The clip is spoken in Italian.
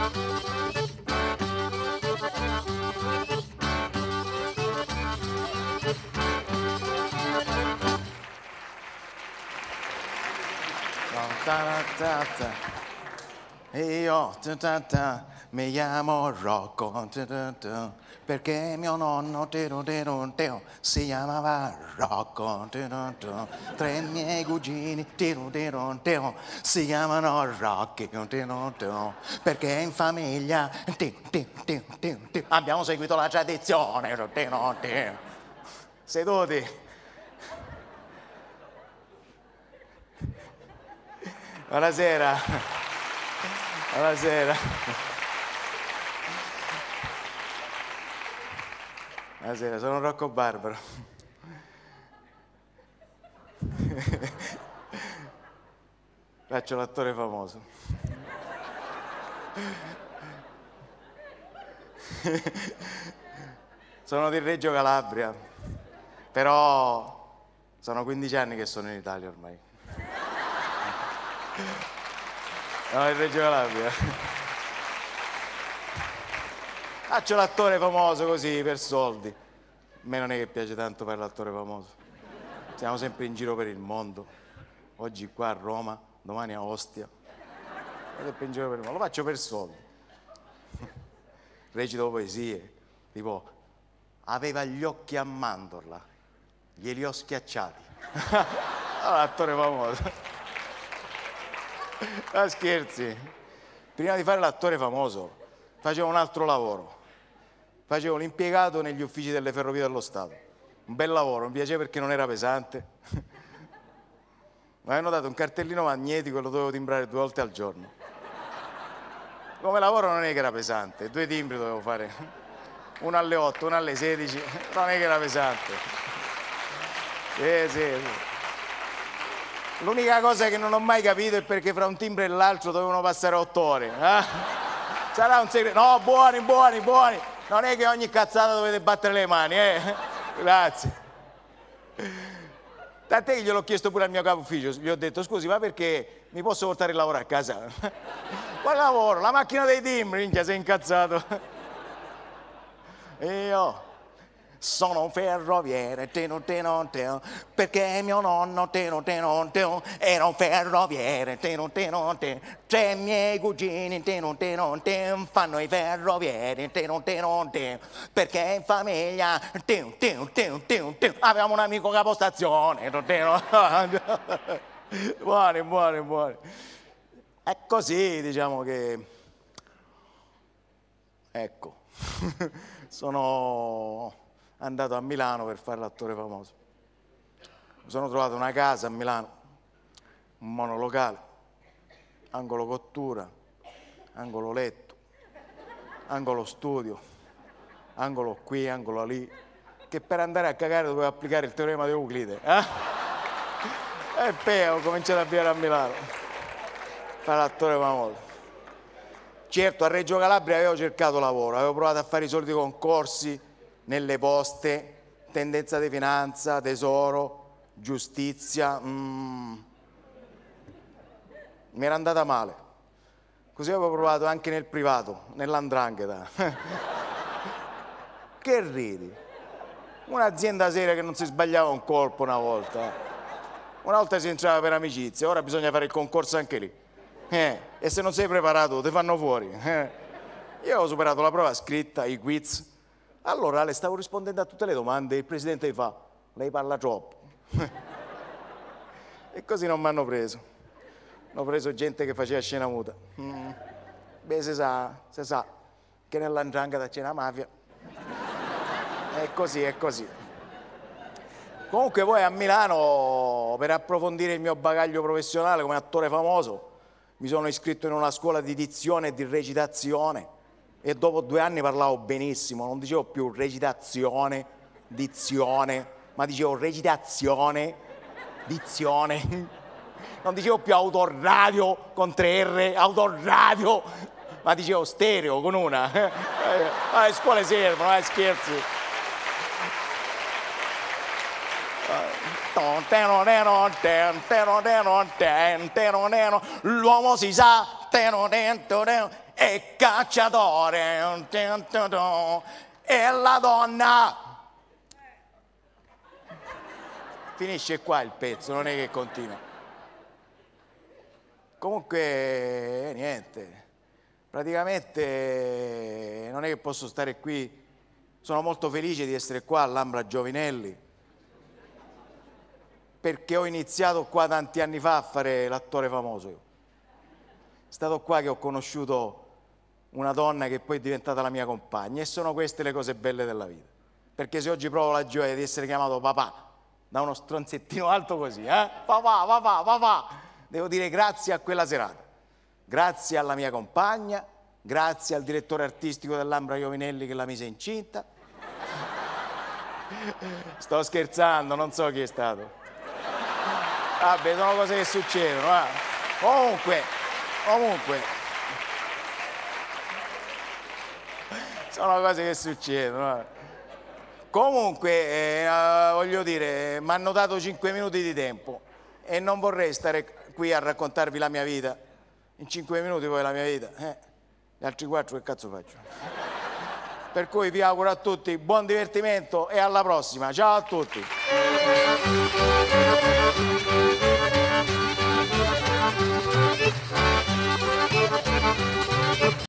Io mi chiamo Rocco perché mio nonno si chiamava Rocco. Tre miei cugini si chiamano Rocky perché in famiglia abbiamo seguito la tradizione. Seduti. Buonasera. Buonasera. Buonasera, sono Rocco Barbaro. Faccio l'attore famoso. Sono di Reggio Calabria, però sono 15 anni che sono in Italia ormai. No, in Reggio Calabria. Faccio l'attore famoso così, per soldi. A me non è che piace tanto fare l'attore famoso. Siamo sempre in giro per il mondo. Oggi qua a Roma, domani a Ostia. Siamo sempre in giro per il mondo. Lo faccio per soldi. Recito poesie, tipo aveva gli occhi a mandorla, glieli ho schiacciati. Allora, attore famoso. Ma scherzi, prima di fare l'attore famoso facevo un altro lavoro, facevo l'impiegato negli uffici delle ferrovie dello Stato, un bel lavoro, mi piaceva perché non era pesante, mi avevano dato un cartellino magnetico e lo dovevo timbrare 2 volte al giorno. Come lavoro non è che era pesante, 2 timbri dovevo fare, uno alle 8, uno alle 16, non è che era pesante. Sì. L'unica cosa che non ho mai capito è perché fra un timbro e l'altro dovevano passare 8 ore. Sarà un segreto? No, buoni. Non è che ogni cazzata dovete battere le mani, Grazie. Tant'è che gliel'ho chiesto pure al mio capo ufficio, gli ho detto, scusi, ma perché mi posso portare il lavoro a casa? Qual lavoro? La macchina dei timbri, minchia, sei incazzato. Io sono un ferroviere, perché mio nonno era un ferroviere, 3 miei cugini fanno i ferrovieri, perché in famiglia avevamo un amico capostazione. Buoni. È così, diciamo che... Ecco, sono andato a Milano per fare l'attore famoso. Mi sono trovato una casa a Milano, un monolocale, angolo cottura, angolo letto, angolo studio, angolo qui, angolo lì, che per andare a cagare dovevo applicare il teorema di Euclide. E poi ho cominciato a vivere a Milano, fare l'attore famoso. Certo, a Reggio Calabria avevo cercato lavoro, avevo provato a fare i soliti concorsi nelle poste, tendenza di finanza, tesoro, giustizia. Mi era andata male. Così avevo provato anche nel privato, nell''ndrangheta. Che ridi? Un'azienda seria che non si sbagliava un colpo una volta. Una volta si entrava per amicizia, ora bisogna fare il concorso anche lì. E se non sei preparato ti fanno fuori. Io ho superato la prova scritta, i quiz. Allora le stavo rispondendo a tutte le domande e il presidente mi fa, lei parla troppo. E così non mi hanno preso. Hanno preso gente che faceva scena muta. Beh, si sa che nell''ndrangheta c'è la mafia. È così. Comunque poi a Milano, per approfondire il mio bagaglio professionale come attore famoso, mi sono iscritto in una scuola di dizione e di recitazione e dopo 2 anni parlavo benissimo, non dicevo più recitazione, dizione, ma dicevo recitazione, dizione. Non dicevo più autoradio con 3 R, autoradio, ma dicevo stereo con una. Le scuole servono, scherzi. L'uomo si sa, e cacciatore, e la donna. Finisce qua il pezzo, non è che continua. Comunque, niente, praticamente non è che posso stare qui. Sono molto felice di essere qua all'Ambra Giovinelli, perché ho iniziato qua tanti anni fa a fare l'attore famoso. È stato qua che ho conosciuto una donna che poi è diventata la mia compagna, e sono queste le cose belle della vita. Perché se oggi provo la gioia di essere chiamato papà da uno stronzettino alto così, papà, papà, papà, devo dire grazie a quella serata, grazie alla mia compagna, grazie al direttore artistico dell'Ambra Giovinelli che la mise incinta. Sto scherzando, non so chi è stato. Vabbè, sono cose che succedono. Comunque, sono cose che succedono. Comunque, voglio dire, mi hanno dato 5 minuti di tempo e non vorrei stare qui a raccontarvi la mia vita. In 5 minuti poi la mia vita, gli altri 4 che cazzo faccio? Per cui vi auguro a tutti buon divertimento e alla prossima. Ciao a tutti.